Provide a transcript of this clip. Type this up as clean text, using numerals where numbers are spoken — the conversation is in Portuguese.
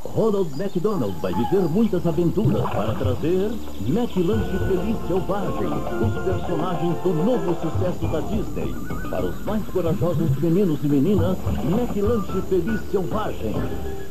Ronald McDonald vai viver muitas aventuras para trazer McLanche Feliz Selvagem, os personagens do novo sucesso da Disney. Para os mais corajosos meninos e meninas, McLanche Feliz Selvagem.